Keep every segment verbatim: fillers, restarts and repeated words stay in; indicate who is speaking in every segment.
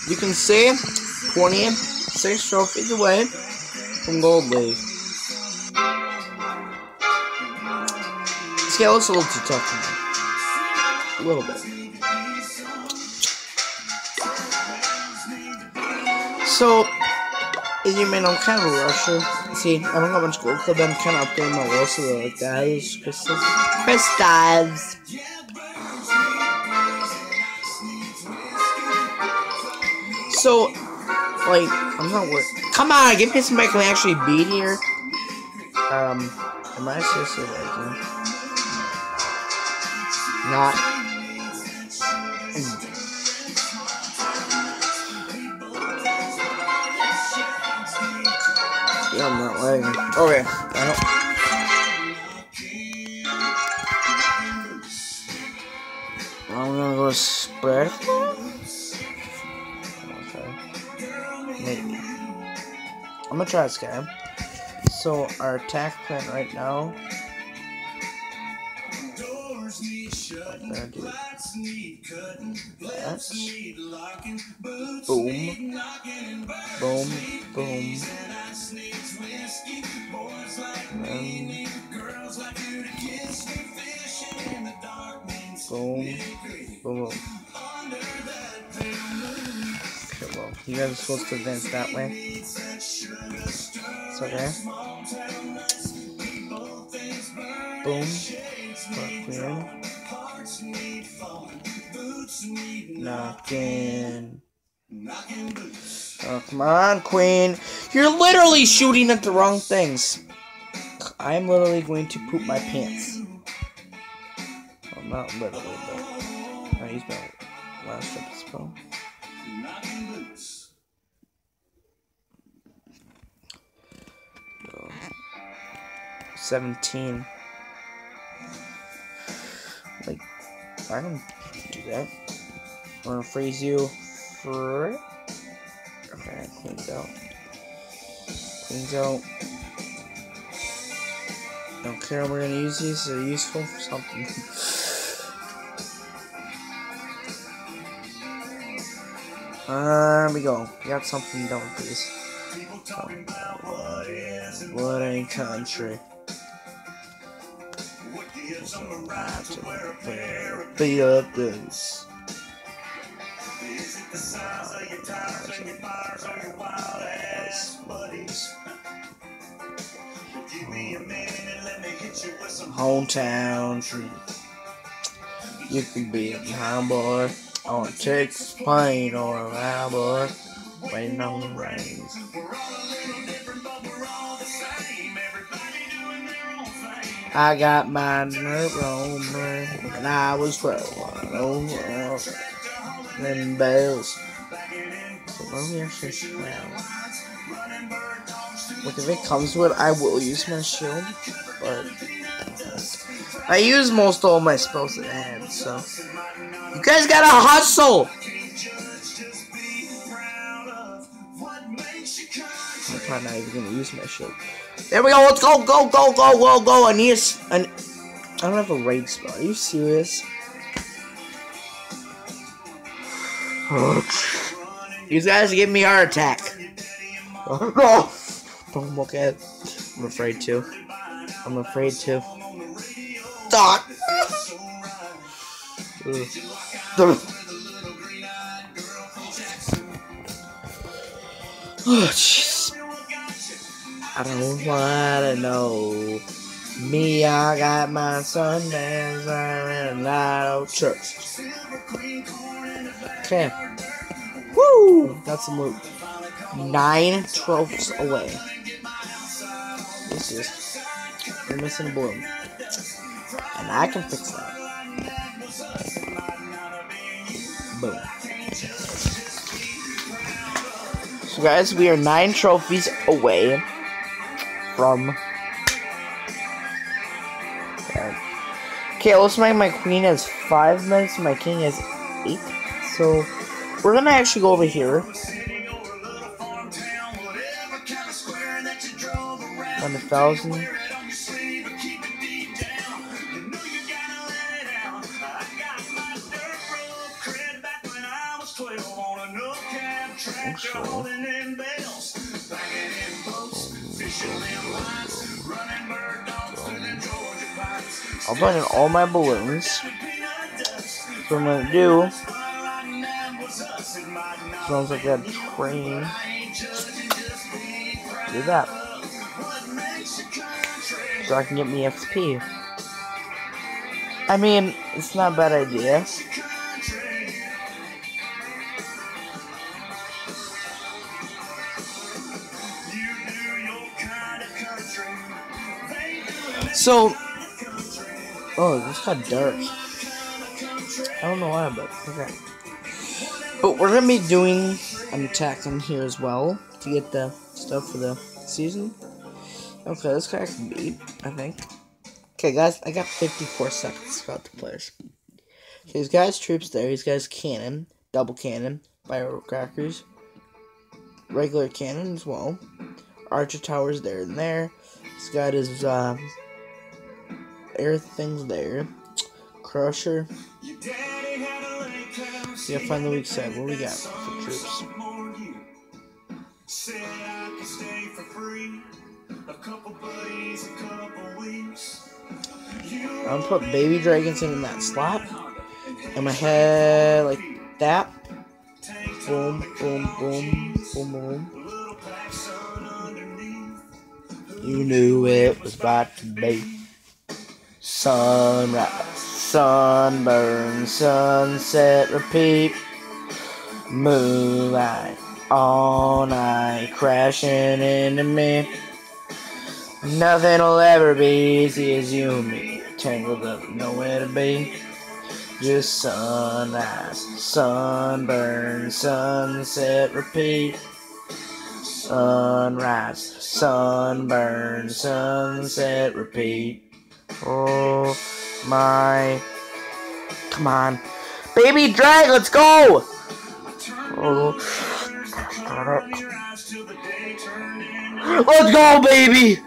Speaker 1: You can see twenty-six trophies away from Gold League. This guy looks a little too tough for me. A little bit. So, as you may know, I'm kind of a rusher. See, I don't have much gold club, I'm kind of upgrading my list of the guys. Crystals. Crystals! So, like, I'm not worried. Come on, give me somebody I can actually beat here. Um, am I seriously liking? Not. Mm. Yeah, I'm not lagging. Okay, I don't. I'm gonna go spread. Maybe. I'm gonna try this guy. So our attack plan right now. I'm gonna do that. Boom. Boom. Boom. Um, boom. Boom. Well, you guys are supposed to advance that way. It's okay. Boom. Queen. Knocking. Oh, come on, Queen. You're literally shooting at the wrong things. I'm literally going to poop my pants. Well, not literally, but I used my last trip spell. seventeen. Like, I can do that. I'm gonna freeze you for. Okay, cleans out. Cleans out. Don't care, we're gonna use these, they're useful for something. There we go. We got something done with these. What a country. Beat up this. Hometown. You can be a cowboy on a Texas plane or a cowboy waiting on the rains. I got my nerve on me when I was twelve. Oh, them bells. So let me actually smell. Look, if it comes to it, I will use my shield, but I use most all my spells that I had, so you guys gotta hustle! I'm probably not even gonna use my shield. There we go, let's go, go, go, go, go, go! I need a, an, I don't have a raid spell, are you serious? You guys give me heart attack. No! Don't look at it. I'm afraid to. I'm afraid to. Stop! Oh, jeez. I don't wanna know. Me, I got my Sundance and Lido Church. Okay. Woo! That's a move. Nine trophies away. This is. We're missing a bloom. And I can fix that. Boom. So guys, we are nine trophies away from. Okay, it looks like my queen has five minutes and my king has eight. So we're gonna actually go over here. On a thousand. I'll put in all my balloons. So what I'm gonna do. Sounds like that train. Do that. So I can get me X P. I mean, it's not a bad idea. So, oh, this got dark. I don't know why, but okay. But we're gonna be doing an attack on here as well to get the stuff for the season. Okay, this guy can beat, I think. Okay, guys, I got fifty-four seconds about the players. Okay, he's got his troops there. He's got his cannon, double cannon, firecrackers, regular cannon as well. Archer towers there and there. He's got his uh, air things there. Crusher. We gotta find the weak side. What do we got for troops? I'm gonna put baby dragons in that slot. And my head like that. Boom, boom, boom, boom, boom. You knew it was about to be sunrise, sunburn, sunset, repeat. Moonlight all night, crashing into me. Nothing'll ever be easy as you and me, tangled up, nowhere to be. Just sunrise, sunburn, sunset, repeat. Sunrise, sunburn, sunset, repeat. Oh my, come on, baby drag, let's go. Oh. Let's go, baby.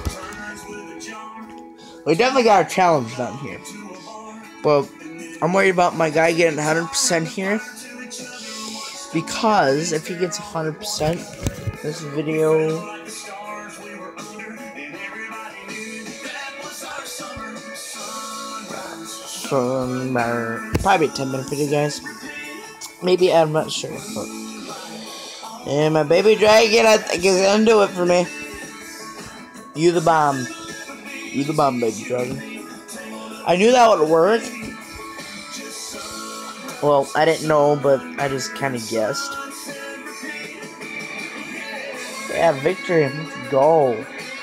Speaker 1: We definitely got a challenge done here, but I'm worried about my guy getting one hundred percent here, because if he gets one hundred percent, this video Sunburn. Probably a ten minute video, guys. Maybe, I'm not sure. But. And my baby dragon, I think, is gonna do it for me. You the bomb. You the bomb, baby dragon. I knew that would work. Well, I didn't know, but I just kind of guessed. Yeah, victory. Let's go.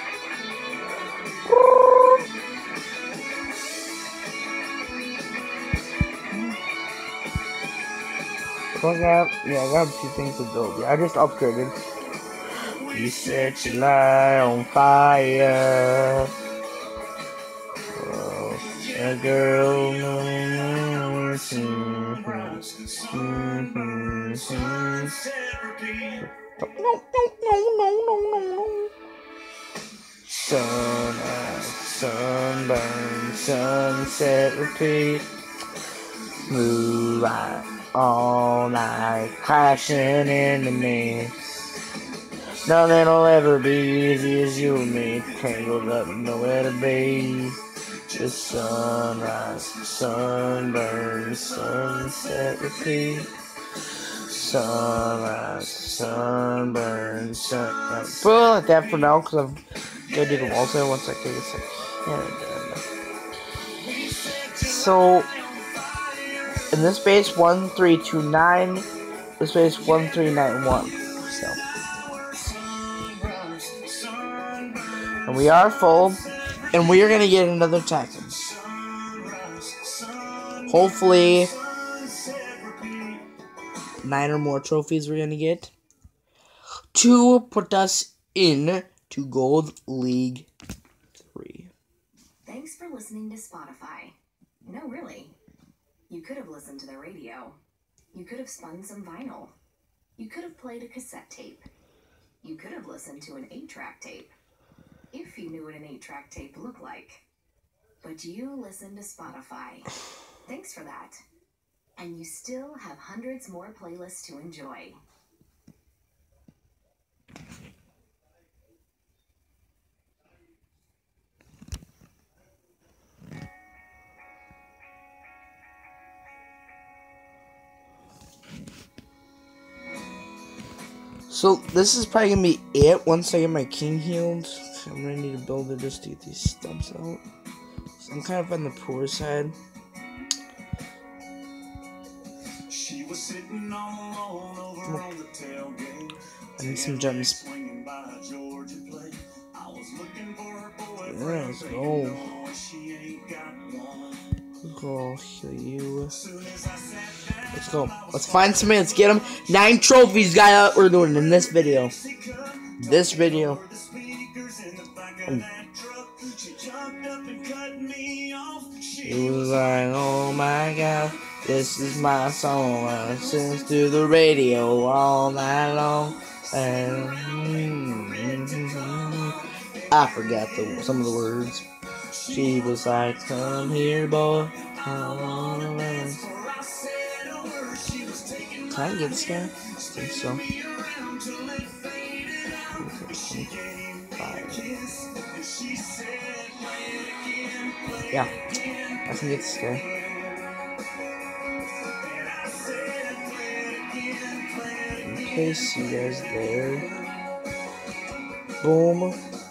Speaker 1: I got, yeah, I got a few things to build. Yeah, I just upgraded. You set your light on fire. Oh, a girl. Mm-hmm. Mm-hmm. No, no, no, no, no, no, no. Sunrise, sunburn, sunset, repeat. Moonlight all night, crashing into me. Nothing'll ever be easy as you and me, tangled up, nowhere to be. Just sunrise, sunburn, sunset, repeat. Sunrise, sunburn, sun. Uh, put it like that for now, because I'm gonna do the walls there once I take a second. So. In this base one three two nine, this base one three nine one. So, and we are full, and we are gonna get another Titan. Hopefully, nine or more trophies we're gonna get to put us in to Gold League three.
Speaker 2: Thanks for listening to Spotify. No, really. You could have listened to the radio. You could have spun some vinyl. You could have played a cassette tape. You could have listened to an eight track tape. If you knew what an eight track tape looked like. But you listened to Spotify. Thanks for that. And you still have hundreds more playlists to enjoy.
Speaker 1: So this is probably gonna be it once I get my king healed. I'm gonna need to build it just to get these stumps out. So I'm kind of on the poor side. She was sitting all alone over on the tailgate. I need some gems. Let's go. Let's go heal you. Let's go. Let's find somebody. Let's get him. Nine trophies, guys. We're doing in this video. This video. Oh. It was like, oh my god, this is my song. I listen to the radio all night long. And I forgot the, some of the words. She was like, come here, boy. Come on. Can I get this guy? I think so. Yeah, I can get this guy. Place you guys there. Boom.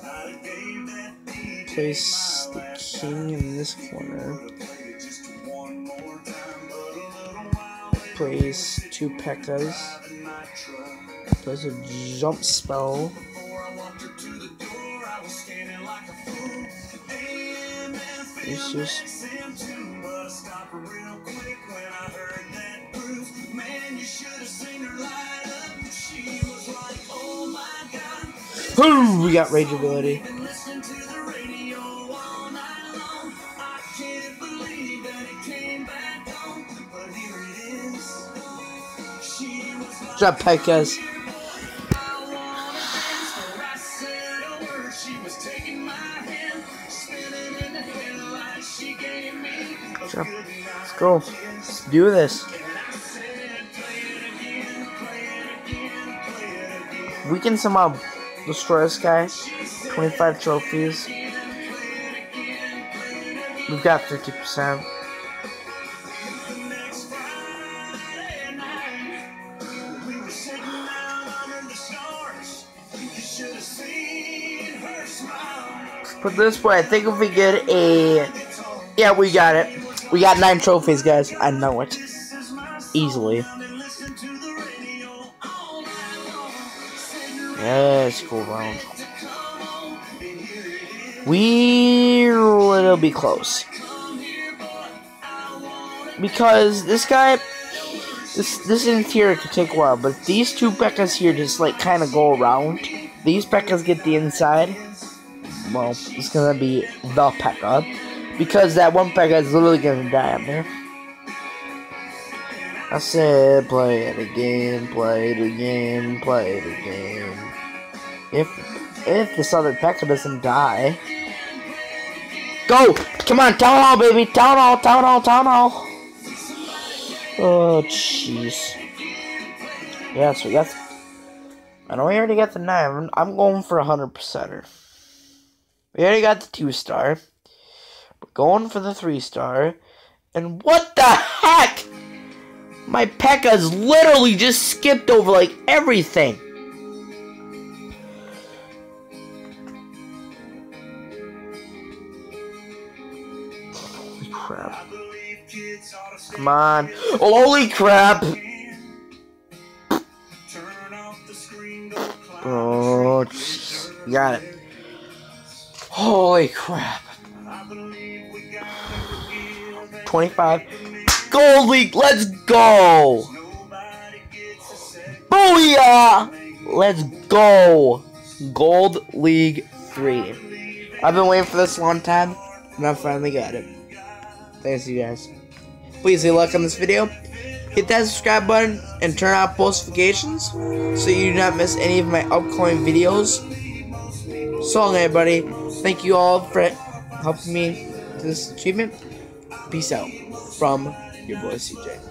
Speaker 1: Place the king in this corner. Place two P.E.K.K.A.s. Place a jump spell. It's just Ooh, we got rage ability. Drop P E K K A.s. Let's go. Let's do this. We can somehow destroy this guy. twenty-five trophies. We've got fifty percent. Put this way, I think if we get a... Yeah, we got it. We got nine trophies, guys. I know it. Easily. Yes, cool round. We'll be close. Because this guy... This this interior could take a while, but if these two P E K K As here just like kind of go around, these P E K K As get the inside, well, it's gonna be the P E K K A. Because that one P E K K A is literally gonna die on there. I said, play it again, play it again, play it again. If if this other P E K K A doesn't die, go! Come on, town hall, baby, town hall, town hall, town hall. Oh, jeez. Yeah, so that's. I know we already got the nine. I'm going for a hundred percenter. We already got the two star. We're going for the three star. And what the heck? My P E K K A's literally just skipped over like everything. Holy crap. Come on. Oh, holy crap. Oh, jeez. Got it. Holy crap. twenty-five. Gold League, let's go! Booyah! Let's go! Gold League three. I've been waiting for this a long time, and I finally got it. Thanks, you guys. Please leave a like on this video. Hit that subscribe button and turn on post notifications so you do not miss any of my upcoming videos. So long, everybody. Thank you all for helping me to this achievement. Peace out from your boy C J.